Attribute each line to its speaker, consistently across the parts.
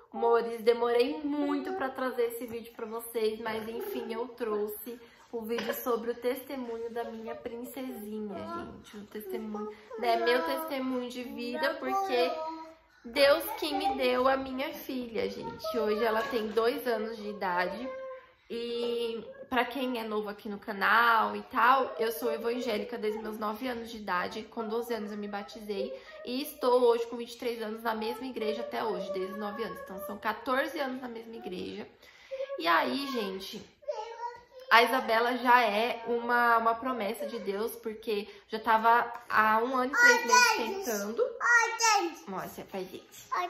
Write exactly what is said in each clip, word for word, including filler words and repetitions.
Speaker 1: Amores, demorei muito pra trazer esse vídeo pra vocês, mas enfim, eu trouxe o vídeo sobre o testemunho da minha princesinha, gente. O testemunho, né, meu testemunho de vida, porque Deus que me deu a minha filha, gente. Hoje ela tem dois anos de idade. E pra quem é novo aqui no canal e tal, eu sou evangélica desde meus nove anos de idade. Com doze anos eu me batizei e estou hoje com vinte e três anos na mesma igreja até hoje, desde os nove anos. Então são quatorze anos na mesma igreja. E aí, gente, a Isabela já é uma, uma promessa de Deus, porque já tava há um ano e três meses tentando. Mostra pra gente. Ai,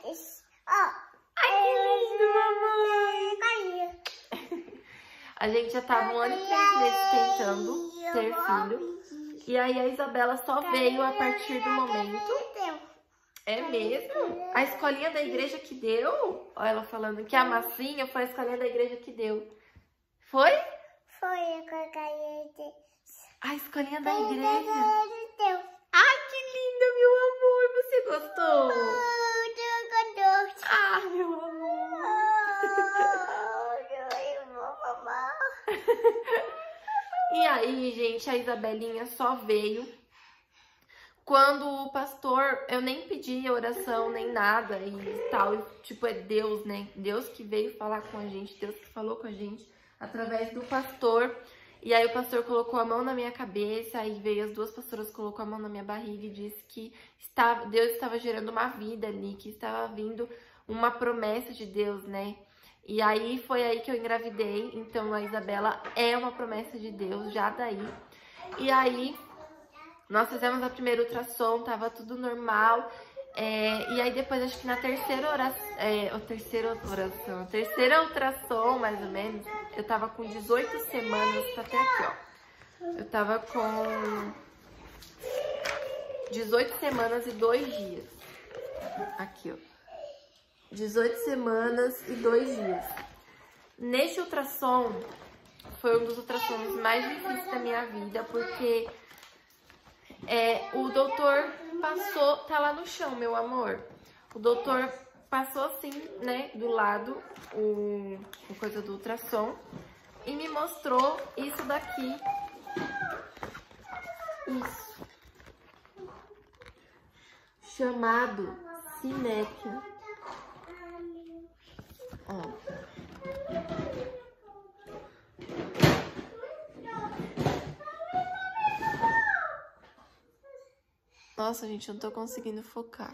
Speaker 1: que lindo, mamãe! A gente já tava um ano e três meses tentando ter filho. E aí a Isabela só veio a partir do momento... É mesmo? A escolinha da igreja que deu? Olha ela falando que a massinha foi a escolinha da igreja que deu. Foi?
Speaker 2: Foi a escolinha.
Speaker 1: A escolinha da igreja. Ai, que linda, meu amor. Você gostou? Ah, meu amor. E aí, gente, a Isabelinha só veio quando o pastor, eu nem pedi oração, nem nada e tal, e, tipo, é Deus, né? Deus que veio falar com a gente, Deus que falou com a gente através do pastor. E aí o pastor colocou a mão na minha cabeça, aí veio as duas pastoras, colocou a mão na minha barriga e disse que estava, Deus estava gerando uma vida ali, que estava vindo uma promessa de Deus, né? E aí foi aí que eu engravidei, então a Isabela é uma promessa de Deus, já daí. E aí nós fizemos a primeira ultrassom, tava tudo normal. É, e aí depois, acho que na terceira oração, é, a terceira oração, a terceira ultrassom, mais ou menos, eu tava com dezoito semanas, tá até aqui, ó. Eu tava com dezoito semanas e dois dias. Aqui, ó. dezoito semanas e dois dias. Neste ultrassom, foi um dos ultrassons mais difíceis da minha vida, porque é, o doutor passou, tá lá no chão, meu amor. O doutor passou assim, né, do lado, o, o coisa do ultrassom, e me mostrou isso daqui. Isso. Chamado sinéquia. Ó. Nossa, gente, eu não tô conseguindo focar.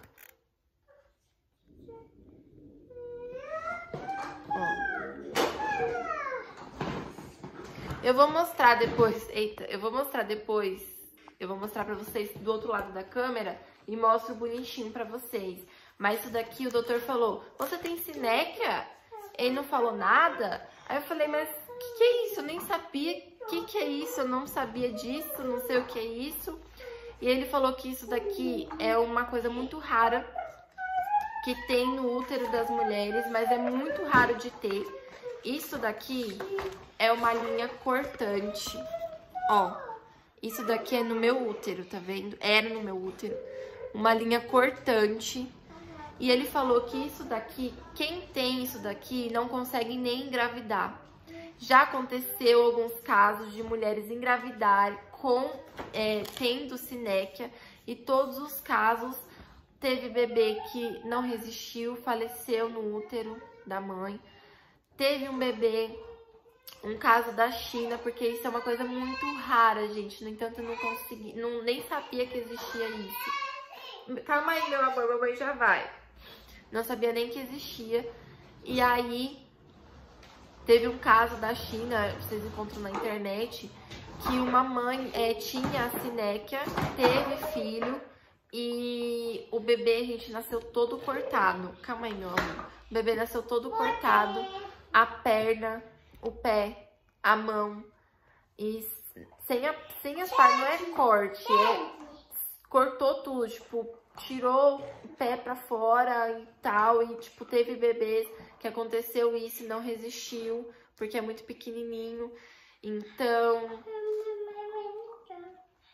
Speaker 1: Eu vou mostrar depois, eita, eu vou mostrar depois, eu vou mostrar pra vocês do outro lado da câmera e mostro bonitinho pra vocês. Mas isso daqui o doutor falou, você tem sinéquia? Ele não falou nada. Aí eu falei, mas o que, que é isso? Eu nem sabia o que, que é isso, eu não sabia disso, não sei o que é isso. E ele falou que isso daqui é uma coisa muito rara que tem no útero das mulheres, mas é muito raro de ter. Isso daqui é uma linha cortante. Ó, isso daqui é no meu útero, tá vendo? Era no meu útero. Uma linha cortante. E ele falou que isso daqui, quem tem isso daqui não consegue nem engravidar. Já aconteceu alguns casos de mulheres engravidarem com, é, tendo sinéquia, e todos os casos teve bebê que não resistiu, faleceu no útero da mãe. Teve um bebê, um caso da China, porque isso é uma coisa muito rara, gente. No entanto, eu não consegui, não, nem sabia que existia isso. Calma aí, meu amor, mamãe já vai. Não sabia nem que existia. E aí, teve um caso da China, vocês encontram na internet, que uma mãe é, tinha a sinéquia, teve filho e o bebê, gente, nasceu todo cortado. Calma aí, meu amor. O bebê nasceu todo cortado, a perna, o pé, a mão. E sem, a, sem as partes, não é corte, é, cortou tudo, tipo, tirou o pé pra fora e tal. E, tipo, teve bebês que aconteceu isso e não resistiu, porque é muito pequenininho. Então,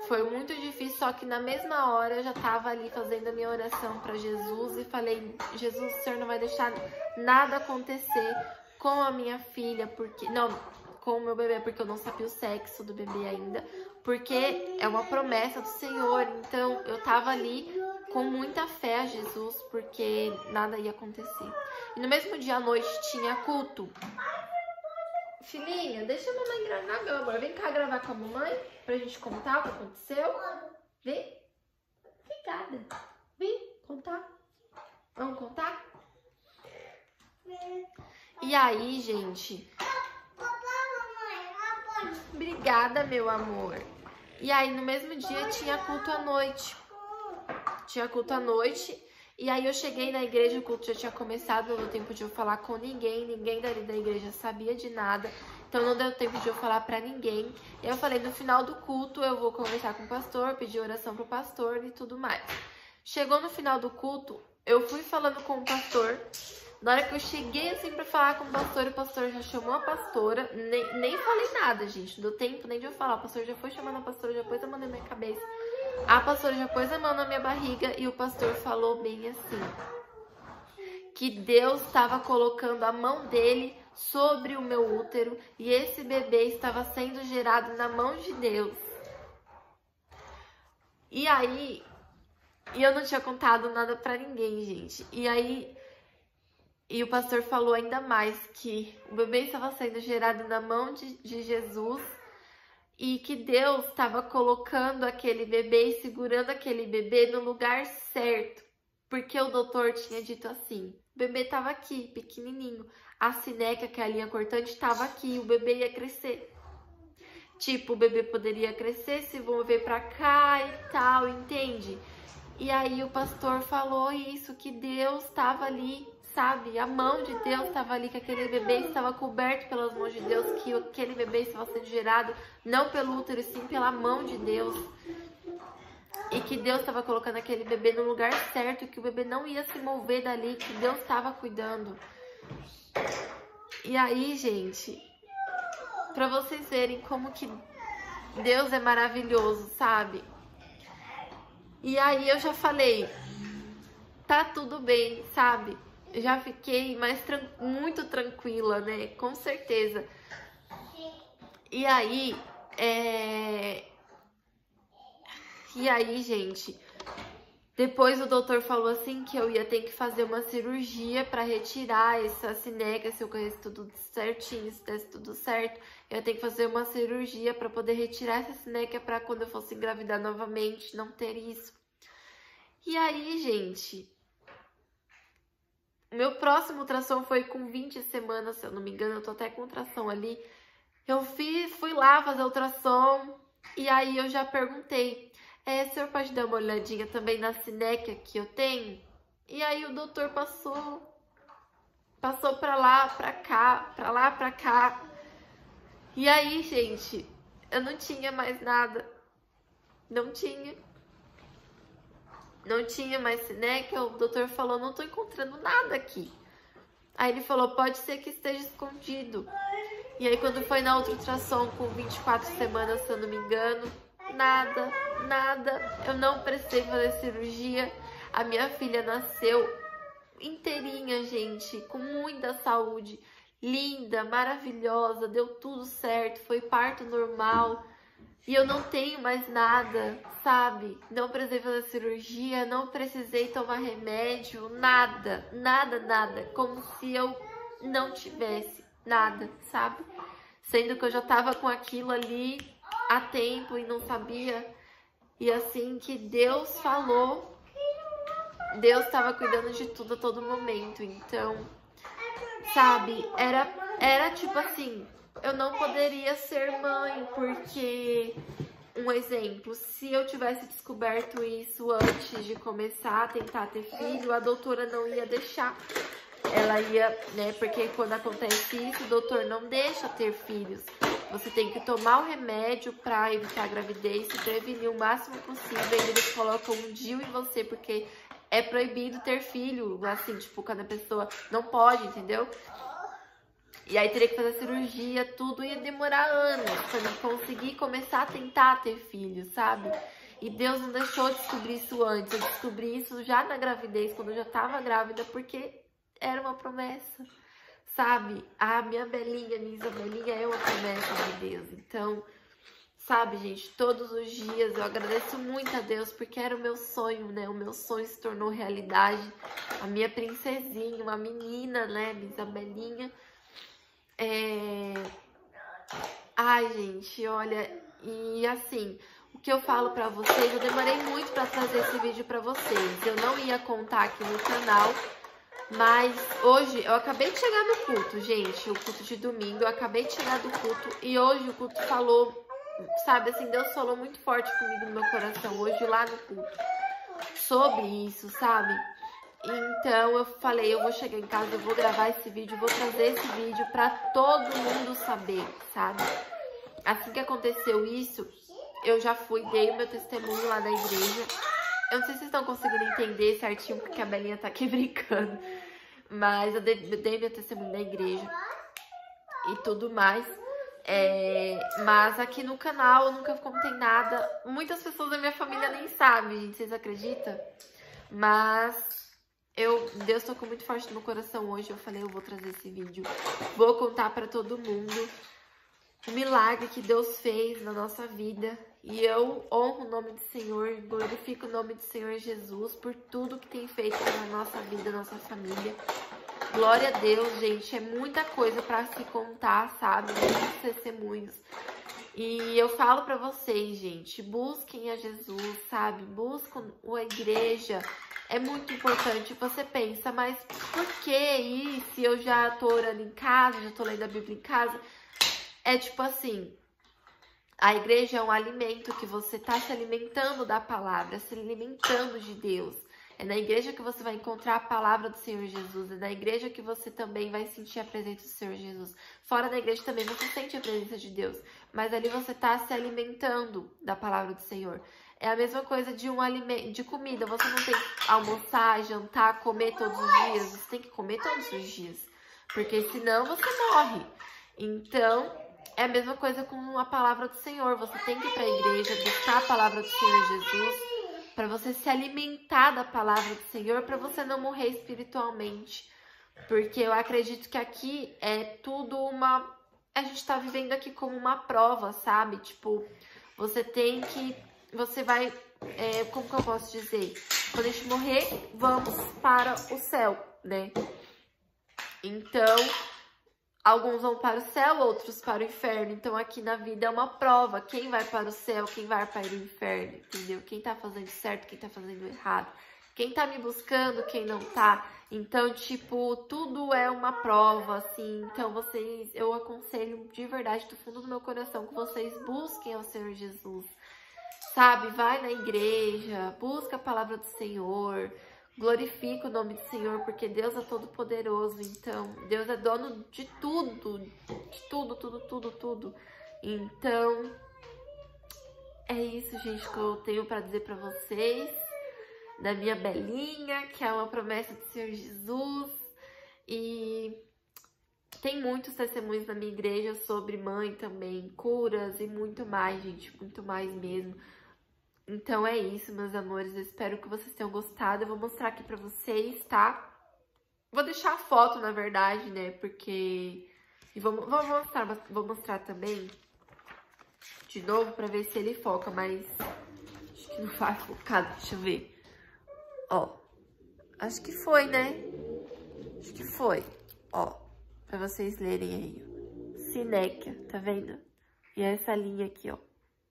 Speaker 1: foi muito difícil, só que na mesma hora eu já tava ali fazendo a minha oração para Jesus e falei, Jesus, o Senhor não vai deixar nada acontecer com a minha filha, porque não, com o meu bebê, porque eu não sabia o sexo do bebê ainda, porque é uma promessa do Senhor. Então eu tava ali com muita fé a Jesus, porque nada ia acontecer. E no mesmo dia à noite tinha culto. Filhinha, deixa a mamãe gravar, meu amor. Vem cá gravar com a mamãe pra gente contar o que aconteceu. Vem. Obrigada. Vem contar. Vamos contar? E aí, gente... Obrigada, meu amor. E aí, no mesmo dia, tinha culto à noite. Tinha culto à noite. E aí, eu cheguei na igreja, o culto já tinha começado. Não deu tempo de eu falar com ninguém. Ninguém dali da igreja sabia de nada. Então, não deu tempo de eu falar pra ninguém. E eu falei, no final do culto, eu vou conversar com o pastor, pedir oração pro pastor e tudo mais. Chegou no final do culto, eu fui falando com o pastor. Na hora que eu cheguei assim pra falar com o pastor, o pastor já chamou a pastora. Nem, nem falei nada, gente. Não deu tempo nem de eu falar. O pastor já foi chamando a pastora, já pôs a mão na minha cabeça. A pastora já pôs a mão na minha barriga e o pastor falou bem assim: que Deus estava colocando a mão dele sobre o meu útero e esse bebê estava sendo gerado na mão de Deus. E aí, e eu não tinha contado nada pra ninguém, gente. E aí... E o pastor falou ainda mais que o bebê estava sendo gerado na mão de, de Jesus e que Deus estava colocando aquele bebê e segurando aquele bebê no lugar certo. Porque o doutor tinha dito assim, o bebê estava aqui, pequenininho. A cineca, que é a linha cortante, estava aqui, o bebê ia crescer. Tipo, o bebê poderia crescer, se mover pra cá e tal, entende? E aí o pastor falou isso, que Deus estava ali, sabe? A mão de Deus estava ali, que aquele bebê estava coberto pelas mãos de Deus, que aquele bebê estava sendo gerado não pelo útero, sim pela mão de Deus. E que Deus estava colocando aquele bebê no lugar certo, que o bebê não ia se mover dali, que Deus estava cuidando. E aí, gente, pra vocês verem como que Deus é maravilhoso, sabe? E aí eu já falei, tá tudo bem, sabe? Já fiquei mais tran muito tranquila, né? Com certeza. E aí, é... E aí, gente, depois o doutor falou assim que eu ia ter que fazer uma cirurgia pra retirar essa cineca, se eu conheço tudo certinho, se desse tudo certo. Eu ia ter que fazer uma cirurgia pra poder retirar essa cineca pra quando eu fosse engravidar novamente, não ter isso. E aí, gente... Meu próximo ultrassom foi com vinte semanas, se eu não me engano, eu tô até com ultrassom ali. Eu fiz, fui lá fazer ultrassom e aí eu já perguntei, é, o senhor pode dar uma olhadinha também na cineca que eu tenho? E aí o doutor passou, passou pra lá, pra cá, pra lá, pra cá. E aí, gente, eu não tinha mais nada, não tinha. Não tinha mais cineca, o doutor falou, não tô encontrando nada aqui. Aí ele falou, pode ser que esteja escondido. E aí quando foi na outra ultrassom com vinte e quatro semanas, se eu não me engano, nada, nada. Eu não precisei fazer cirurgia. A minha filha nasceu inteirinha, gente, com muita saúde. Linda, maravilhosa, deu tudo certo, foi parto normal. E eu não tenho mais nada, sabe? Não precisei fazer cirurgia, não precisei tomar remédio, nada, nada, nada. Como se eu não tivesse nada, sabe? Sendo que eu já tava com aquilo ali há tempo e não sabia. E assim que Deus falou, Deus estava cuidando de tudo a todo momento. Então, sabe? Era, era tipo assim... Eu não poderia ser mãe, porque, um exemplo, se eu tivesse descoberto isso antes de começar a tentar ter filho, a doutora não ia deixar. Ela ia, né, porque quando acontece isso, o doutor não deixa ter filhos. Você tem que tomar o remédio pra evitar a gravidez, se prevenir o máximo possível, e eles colocam um D I U em você, porque é proibido ter filho, assim, tipo, quando a pessoa não pode, entendeu? E aí teria que fazer cirurgia, tudo ia demorar anos pra eu conseguir começar a tentar ter filhos, sabe? E Deus não deixou eu descobrir isso antes. Eu descobri isso já na gravidez, quando eu já tava grávida, porque era uma promessa, sabe? A minha Belinha, minha Isabelinha é uma promessa de Deus. Então, sabe, gente, todos os dias eu agradeço muito a Deus, porque era o meu sonho, né? O meu sonho se tornou realidade. A minha princesinha, uma menina, né? Minha Isabelinha. É... Ai, gente, olha, e assim, o que eu falo pra vocês, eu demorei muito pra trazer esse vídeo pra vocês. Eu não ia contar aqui no canal, mas hoje eu acabei de chegar no culto, gente, o culto de domingo, eu acabei de chegar do culto e hoje o culto falou, sabe, assim, Deus falou muito forte comigo no meu coração, hoje lá no culto, sobre isso, sabe? Então eu falei, eu vou chegar em casa, eu vou gravar esse vídeo, vou trazer esse vídeo pra todo mundo saber, sabe? Assim que aconteceu isso, eu já fui, dei o meu testemunho lá da igreja. Eu não sei se vocês estão conseguindo entender certinho porque a Belinha tá aqui brincando. Mas eu dei, eu dei meu testemunho na igreja e tudo mais. É, mas aqui no canal eu nunca contei nada. Muitas pessoas da minha família nem sabem, gente, vocês acreditam? Mas... Eu, Deus tocou muito forte no meu coração hoje, eu falei, eu vou trazer esse vídeo, vou contar pra todo mundo o milagre que Deus fez na nossa vida. E eu honro o nome do Senhor, glorifico o nome do Senhor Jesus por tudo que tem feito na nossa vida, na nossa família. Glória a Deus, gente, é muita coisa pra se contar, sabe? Muitos testemunhos. E eu falo pra vocês, gente, busquem a Jesus, sabe? Busquem a igreja. É muito importante. Você pensa, mas por que ir se eu já tô orando em casa, já tô lendo a Bíblia em casa? É tipo assim, a igreja é um alimento que você tá se alimentando da palavra, se alimentando de Deus. É na igreja que você vai encontrar a palavra do Senhor Jesus. É na igreja que você também vai sentir a presença do Senhor Jesus. Fora da igreja também você sente a presença de Deus. Mas ali você tá se alimentando da palavra do Senhor. É a mesma coisa de um alimento, de comida. Você não tem que almoçar, jantar, comer todos os dias. Você tem que comer todos os dias. Porque senão você morre. Então, é a mesma coisa com a palavra do Senhor. Você tem que ir para a igreja, buscar a palavra do Senhor Jesus, para você se alimentar da palavra do Senhor, para você não morrer espiritualmente. Porque eu acredito que aqui é tudo uma... A gente tá vivendo aqui como uma prova, sabe? Tipo, você tem que... Você vai, é, como que eu posso dizer? Quando a gente morrer, vamos para o céu, né? Então, alguns vão para o céu, outros para o inferno. Então, aqui na vida é uma prova. Quem vai para o céu, quem vai para o inferno, entendeu? Quem tá fazendo certo, quem tá fazendo errado. Quem tá me buscando, quem não tá. Então, tipo, tudo é uma prova, assim. Então, vocês, eu aconselho de verdade, do fundo do meu coração, que vocês busquem ao Senhor Jesus. Sabe, vai na igreja, busca a palavra do Senhor, glorifica o nome do Senhor, porque Deus é todo poderoso, então, Deus é dono de tudo, de tudo, tudo, tudo, tudo. Então, é isso, gente, que eu tenho pra dizer pra vocês, da minha Belinha, que é uma promessa do Senhor Jesus, e tem muitos testemunhos na minha igreja sobre mãe também, curas e muito mais, gente, muito mais mesmo. Então é isso, meus amores, eu espero que vocês tenham gostado, eu vou mostrar aqui pra vocês, tá? Vou deixar a foto, na verdade, né, porque... E vou, vou, mostrar, vou mostrar também, de novo, pra ver se ele foca, mas acho que não vai focar, deixa eu ver. Ó, acho que foi, né? Acho que foi, ó, pra vocês lerem aí. Sinéquia, tá vendo? E essa linha aqui, ó.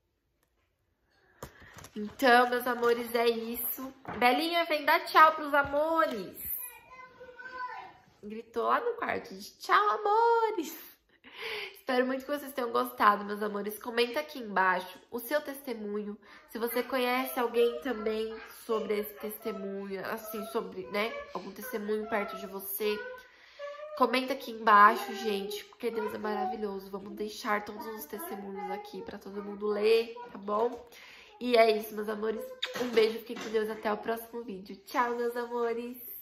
Speaker 1: Então, meus amores, é isso. Belinha, vem dar tchau pros amores. Gritou lá no quarto. Tchau, amores. Espero muito que vocês tenham gostado, meus amores. Comenta aqui embaixo o seu testemunho. Se você conhece alguém também sobre esse testemunho, assim, sobre, né, algum testemunho perto de você. Comenta aqui embaixo, gente, porque Deus é maravilhoso. Vamos deixar todos os testemunhos aqui pra todo mundo ler, tá bom? E é isso, meus amores. Um beijo, fiquem com Deus, até o próximo vídeo. Tchau, meus amores!